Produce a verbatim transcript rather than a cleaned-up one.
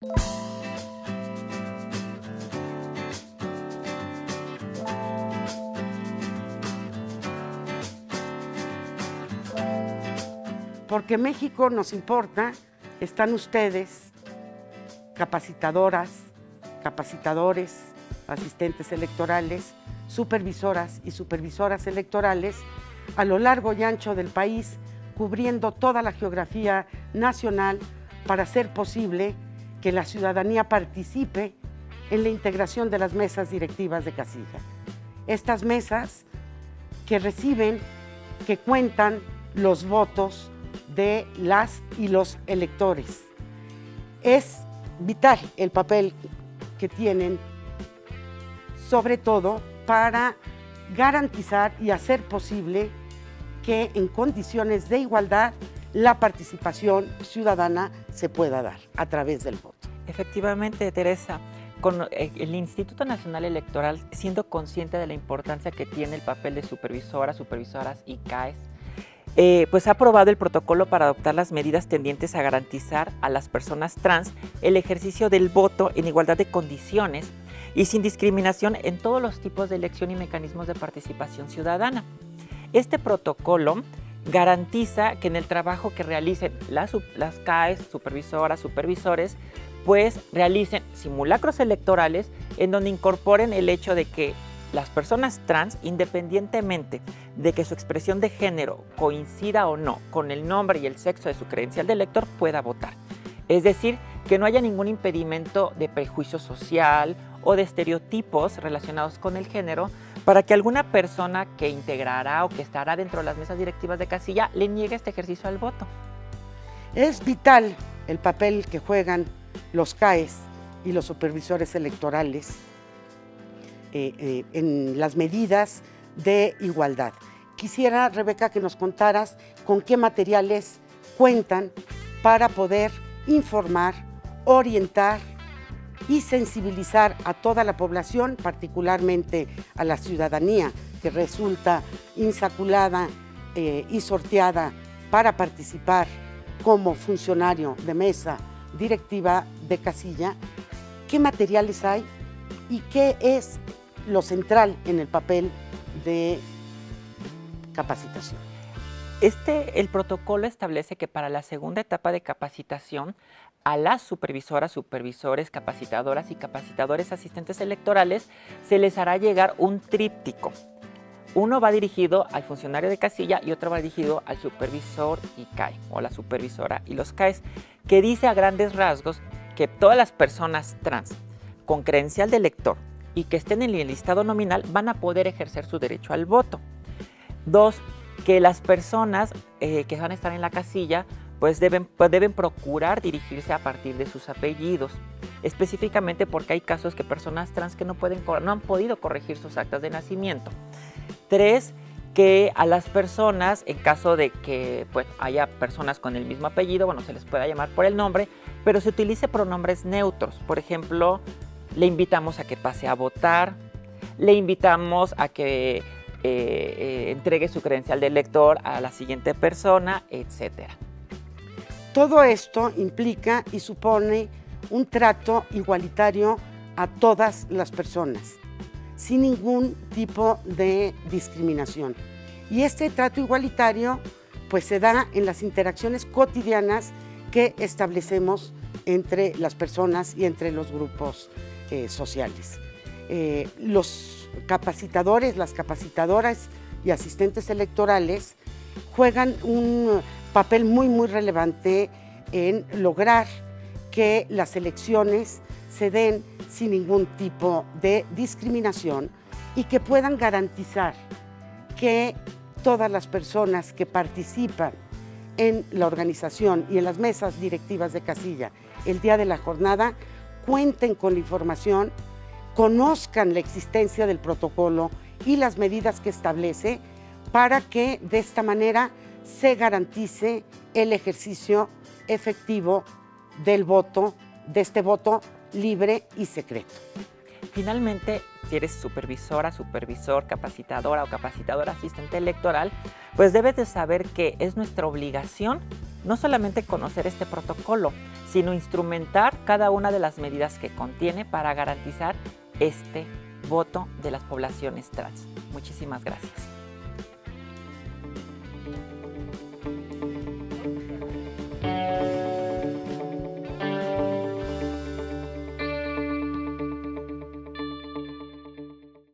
Porque México nos importa, están ustedes, capacitadoras, capacitadores, asistentes electorales, supervisoras y supervisoras electorales, a lo largo y ancho del país, cubriendo toda la geografía nacional para hacer posible que la ciudadanía participe en la integración de las mesas directivas de casilla. Estas mesas que reciben, que cuentan los votos de las y los electores. Es vital el papel que tienen, sobre todo para garantizar y hacer posible que en condiciones de igualdad la participación ciudadana se pueda dar a través del voto. Efectivamente, Teresa, con el Instituto Nacional Electoral, siendo consciente de la importancia que tiene el papel de supervisoras, supervisoras y C A E S, Eh, pues ha aprobado el protocolo para adoptar las medidas tendientes a garantizar a las personas trans el ejercicio del voto en igualdad de condiciones y sin discriminación en todos los tipos de elección y mecanismos de participación ciudadana. Este protocolo garantiza que en el trabajo que realicen las, las C A E S, supervisoras, supervisores, pues realicen simulacros electorales en donde incorporen el hecho de que las personas trans, independientemente de que su expresión de género coincida o no con el nombre y el sexo de su credencial de elector, pueda votar. Es decir, que no haya ningún impedimento de prejuicio social o de estereotipos relacionados con el género para que alguna persona que integrará o que estará dentro de las mesas directivas de casilla le niegue este ejercicio al voto. Es vital el papel que juegan los C A E S y los supervisores electorales Eh, eh, en las medidas de igualdad. Quisiera, Rebeca, que nos contaras con qué materiales cuentan para poder informar, orientar y sensibilizar a toda la población, particularmente a la ciudadanía que resulta insaculada eh, y sorteada para participar como funcionario de mesa directiva de casilla. ¿Qué materiales hay y qué es lo central en el papel de capacitación? Este, el protocolo establece que para la segunda etapa de capacitación a las supervisoras, supervisores, capacitadoras y capacitadores asistentes electorales se les hará llegar un tríptico. Uno va dirigido al funcionario de casilla y otro va dirigido al supervisor y C A E S, o la supervisora y los C A E S, que dice a grandes rasgos que todas las personas trans con credencial de elector y que estén en el listado nominal van a poder ejercer su derecho al voto. Dos, que las personas eh, que van a estar en la casilla pues deben, pues deben procurar dirigirse a partir de sus apellidos, específicamente porque hay casos que personas trans que no, pueden, no han podido corregir sus actas de nacimiento. Tres, que a las personas, en caso de que pues, haya personas con el mismo apellido, bueno, se les pueda llamar por el nombre, pero se utilice pronombres neutros. Por ejemplo, le invitamos a que pase a votar, le invitamos a que eh, eh, entregue su credencial de elector a la siguiente persona, etcétera. Todo esto implica y supone un trato igualitario a todas las personas, sin ningún tipo de discriminación. Y este trato igualitario pues se da en las interacciones cotidianas que establecemos entre las personas y entre los grupos Eh, sociales. Eh, los capacitadores, las capacitadoras y asistentes electorales juegan un papel muy, muy relevante en lograr que las elecciones se den sin ningún tipo de discriminación y que puedan garantizar que todas las personas que participan en la organización y en las mesas directivas de casilla el día de la jornada cuenten con la información, conozcan la existencia del protocolo y las medidas que establece para que de esta manera se garantice el ejercicio efectivo del voto, de este voto libre y secreto. Finalmente, si eres supervisora, supervisor, capacitadora o capacitadora asistente electoral, pues debes de saber que es nuestra obligación no solamente conocer este protocolo, sino instrumentar cada una de las medidas que contiene para garantizar este voto de las poblaciones trans. Muchísimas gracias.